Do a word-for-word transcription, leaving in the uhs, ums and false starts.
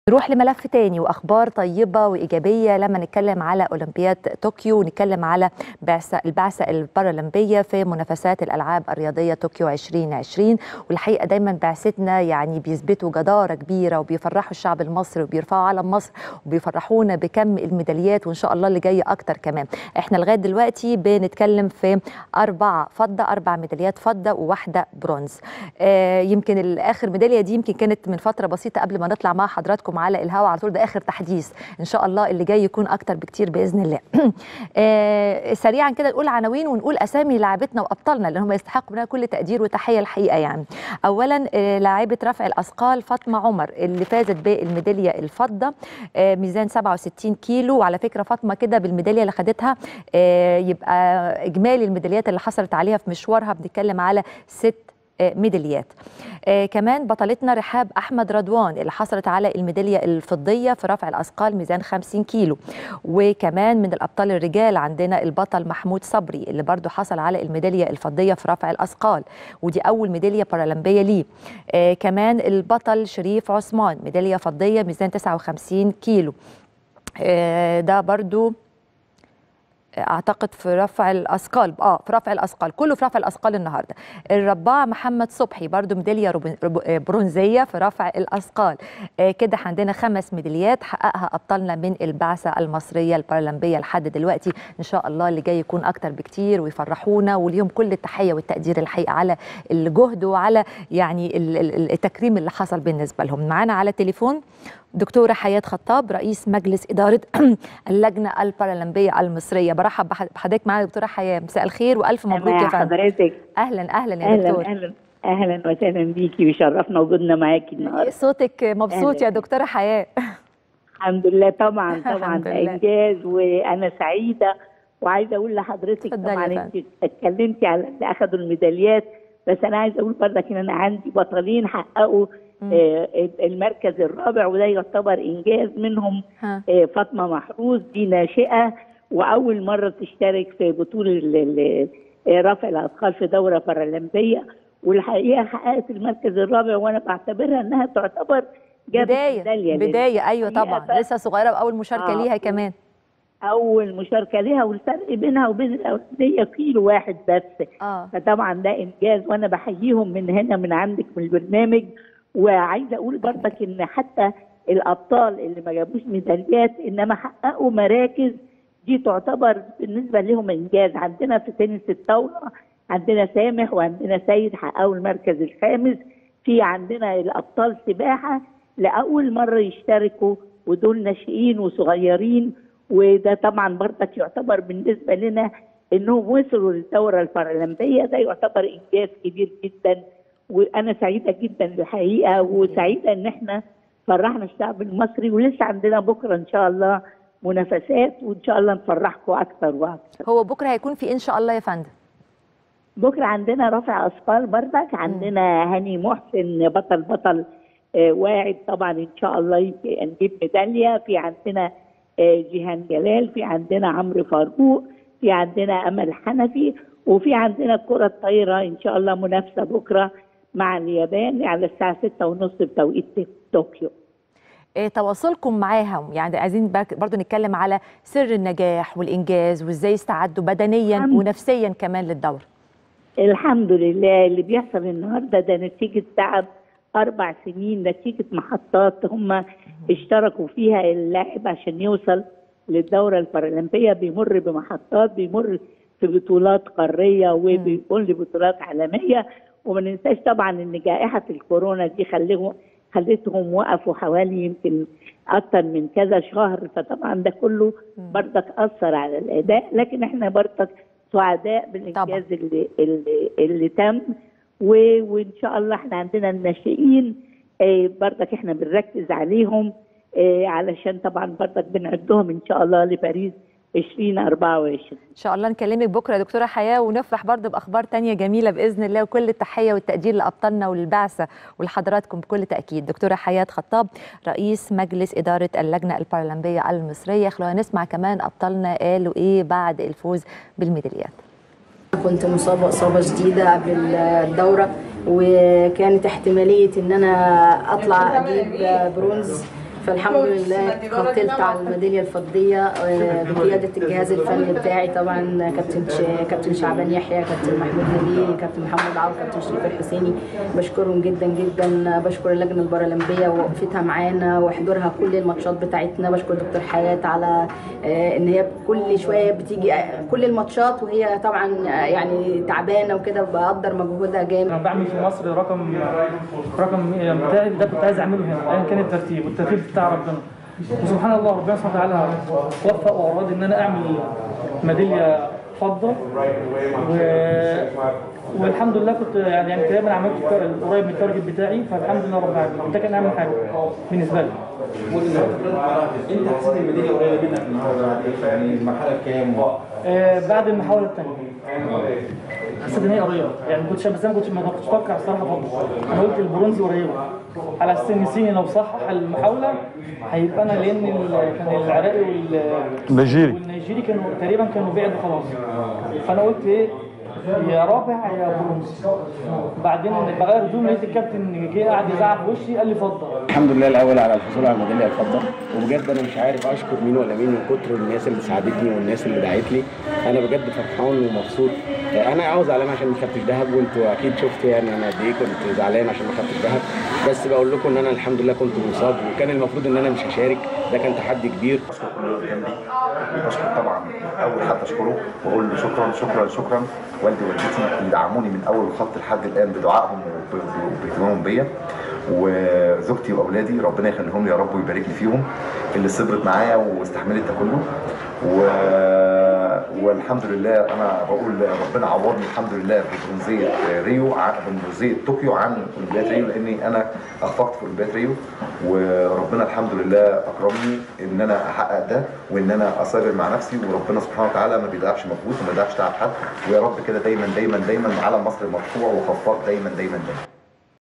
نروح لملف تاني واخبار طيبه وايجابيه لما نتكلم على اولمبياد طوكيو ونتكلم على بعثه البعثه البارالمبيه في منافسات الالعاب الرياضيه طوكيو ألفين وعشرين. والحقيقه دايما بعثتنا يعني بيثبتوا جداره كبيره وبيفرحوا الشعب المصري وبيرفعوا علم مصر وبيفرحونا بكم الميداليات، وان شاء الله اللي جاي اكتر كمان. احنا لغايه دلوقتي بنتكلم في اربعه فضه، اربع ميداليات فضه وواحده برونز. آه يمكن اخر ميداليه دي يمكن كانت من فتره بسيطه قبل ما نطلع مع حضراتكم على الهواء على طول، ده اخر تحديث. ان شاء الله اللي جاي يكون اكتر بكتير باذن الله. آه سريعا كده نقول عناوين ونقول اسامي لاعبتنا وابطالنا اللي هم يستحقوا منها كل تقدير وتحيه الحقيقه. يعني اولا آه لاعبه رفع الاثقال فاطمه عمر اللي فازت بالميداليه الفضه، آه ميزان سبعة وستين كيلو. وعلى فكره فاطمه كده بالميداليه اللي خدتها آه يبقى اجمالي الميداليات اللي حصلت عليها في مشوارها بنتكلم على ست ميداليات. آه كمان بطلتنا رحاب احمد رضوان اللي حصلت على الميداليه الفضيه في رفع الاثقال ميزان خمسين كيلو. وكمان من الابطال الرجال عندنا البطل محمود صبري اللي برضو حصل على الميداليه الفضيه في رفع الاثقال، ودي اول ميداليه بارالمبيه ليه. آه كمان البطل شريف عثمان ميداليه فضيه ميزان تسعة وخمسين كيلو. آه ده برضو اعتقد في رفع الاثقال، اه في رفع الاثقال، كله في رفع الاثقال النهارده. الرباع محمد صبحي برضو ميداليه برونزيه في رفع الاثقال. آه كده عندنا خمس ميداليات حققها ابطالنا من البعثه المصريه البارالمبيه لحد دلوقتي. ان شاء الله اللي جاي يكون اكتر بكتير ويفرحونا، وليهم كل التحيه والتقدير الحقيقه على الجهد وعلى يعني التكريم اللي حصل بالنسبه لهم. معانا على التليفون دكتورة حياة خطاب رئيس مجلس إدارة اللجنة البارالمبية المصرية. برحب بحضرتك معانا دكتورة حياة، مساء الخير وألف مبروك يا فندم. حضرتك أهلا أهلا يا أهلا دكتور. أهلا أهلا وسهلا بيكي وشرفنا وجودنا معاكي النهارده. صوتك مبسوط يا دكتورة حياة. الحمد لله طبعا طبعا ده إنجاز وأنا سعيدة. وعايزة أقول لحضرتك طبعا أنت اتكلمتي على اللي أخذوا الميداليات، بس أنا عايزة أقول برضك إن أنا عندي بطلين حققوا آه المركز الرابع، وده يعتبر إنجاز منهم. آه فاطمة محروس دي ناشئة وأول مرة تشترك في بطولة رفع الأثقال في دورة بارالمبية، والحقيقة حققت المركز الرابع، وأنا بعتبرها إنها تعتبر جابت بداية ميدالية بداية أيوة طبعا ف... لسه صغيرة وأول مشاركة آه ليها كمان. أول مشاركة ليها، والفرق بينها وبين الأولانية كيلو واحد بس. آه. فطبعا ده إنجاز، وأنا بحييهم من هنا من عندك من البرنامج. وعايزة أقول برضك إن حتى الأبطال اللي ما جابوش ميداليات إنما حققوا مراكز، دي تعتبر بالنسبة لهم إنجاز. عندنا في تنس الطاولة عندنا سامح وعندنا سيد حققوا المركز الخامس. في عندنا الأبطال سباحة لأول مرة يشتركوا، ودول ناشئين وصغيرين، وده طبعا برضك يعتبر بالنسبة لنا إنهم وصلوا للدورة البارالمبية، ده يعتبر إنجاز كبير جدا. وأنا سعيدة جدا الحقيقة، وسعيدة إن إحنا فرحنا الشعب المصري، ولسه عندنا بكرة إن شاء الله منافسات، وإن شاء الله نفرحكم أكثر وأكثر. هو بكرة هيكون في إن شاء الله يا فندم؟ بكرة عندنا رفع أثقال برضك، عندنا هاني محسن بطل بطل آه واعد طبعا إن شاء الله نجيب ميدالية. في عندنا آه جيهان جلال، في عندنا عمرو فاروق، في عندنا أمل حنفي، وفي عندنا الكرة الطايرة إن شاء الله منافسة بكرة مع اليابان على الساعة ستة ونص بتوقيت طوكيو. إيه تواصلكم معاهم؟ يعني عايزين برضو نتكلم على سر النجاح والإنجاز وإزاي استعدوا بدنيا ونفسيا كمان للدورة. الحمد لله اللي بيحصل النهارده ده نتيجة تعب أربع سنين، نتيجة محطات هم اشتركوا فيها. اللاعب عشان يوصل للدورة البارالمبية بيمر بمحطات، بيمر في بطولات قارية وبيكون لبطولات عالمية. وما ننساش طبعا ان جائحة الكورونا دي خليهم خلتهم وقفوا حوالي يمكن اكتر من كذا شهر، فطبعا ده كله برضك اثر على الاداء. لكن احنا برضك سعداء بالانجاز اللي, اللي اللي تم، وان شاء الله احنا عندنا الناشئين اه برضك احنا بنركز عليهم اه علشان طبعا برضك بنعدهم ان شاء الله لباريس ألفين وأربعة وعشرين. ان شاء الله نكلمك بكره يا دكتوره حياه، ونفرح برضه باخبار تانية جميله باذن الله. وكل التحيه والتقدير لابطالنا وللبعثه ولحضراتكم بكل تاكيد. دكتوره حياه خطاب رئيس مجلس اداره اللجنه البارالمبيه المصريه. خلونا نسمع كمان ابطالنا قالوا ايه بعد الفوز بالميداليات. كنت مصابه اصابه شديده قبل الدوره، وكانت احتماليه ان انا اطلع اجيب برونز فالحمد لله حصلت على الميداليه الفضيه بقياده الجهاز الفني بتاعي، طبعا كابتن كابتن شعبان يحيى، كابتن محمود نبيل، كابتن محمد عوض، كابتن شريف الحسيني، بشكرهم جدا جدا. بشكر اللجنه البارالمبيه ووقفتها معانا وحضورها كل الماتشات بتاعتنا. بشكر دكتور حياه على ان هي كل شويه بتيجي كل الماتشات وهي طبعا يعني تعبانه وكده، بقدر مجهودها جامد. انا بعمل في مصر رقم رقم بتاعي ده كنت عايز اعمله هنا ايا كان الترتيب، والترتيب بتاع ربنا، وسبحان الله ربنا سبحانه وتعالى وفق واراد ان انا اعمل ميداليه فضه، و... والحمد لله كنت يعني يعني تقريبا عملت قريب من التارجت بتاعي، فالحمد لله رب العالمين ده كان اهم حاجه بالنسبه لي. انت حسيت الميداليه قريبه منك النهارده يعني المرحله الكام؟ آه بعد المحاوله الثانيه حسيت ان هي قريبه، يعني ما كنتش بس ما كنتش ما كنتش متوقع الصراحه فضه. انا قلت البرونز قريبه على اساس ان سيني لو صحح المحاوله هيبقى انا، لان كان العراقي والنيجيري والنيجيري كانوا تقريبا كانوا بعدوا خلاص، فانا قلت ايه يا رابع يا برونز. بعدين بغير هدوم لقيت الكابتن جه قاعد يزعق في وشي قال لي اتفضل. الحمد لله الاول على الحصول على الميداليه الفضه، وبجد انا مش عارف اشكر مين ولا مين من كتر الناس اللي ساعدتني والناس اللي دعت لي. انا بجد فرحان ومبسوط. انا عاوز زعلان عشان ما خدتش ذهب، وانتوا اكيد شفتوا يعني انا قد ايه كنت زعلان عشان ما خدتش ذهب، بس بقول لكم ان انا الحمد لله كنت مصاب وكان المفروض ان انا مش هشارك، ده كان تحدي كبير. بشكر كل اللي جنبي، وبشكر طبعا اول حد اشكره واقول له شكرا شكرا شكرا والدي ووالدتي اللي دعموني من اول الخط لحد الان بدعائهم وباهتمامهم بيا، وزوجتي واولادي ربنا يخليهم لي يا رب ويبارك لي فيهم، اللي صبرت معايا واستحملت ده كله، و... والحمد لله انا بقول ربنا عوضني الحمد لله ببرونزيه ريو عن برونزيه طوكيو عن اولمبياد ريو، لاني انا اخفقت في اولمبياد ريو، وربنا الحمد لله اكرمني ان انا احقق ده وان انا اصبر مع نفسي، وربنا سبحانه وتعالى ما بيضيعش مجهود وما بيضيعش تعب حد، ويا رب كده دايما دايما دايما علم مصر مرفوع وخفاق دايما دايما دايما.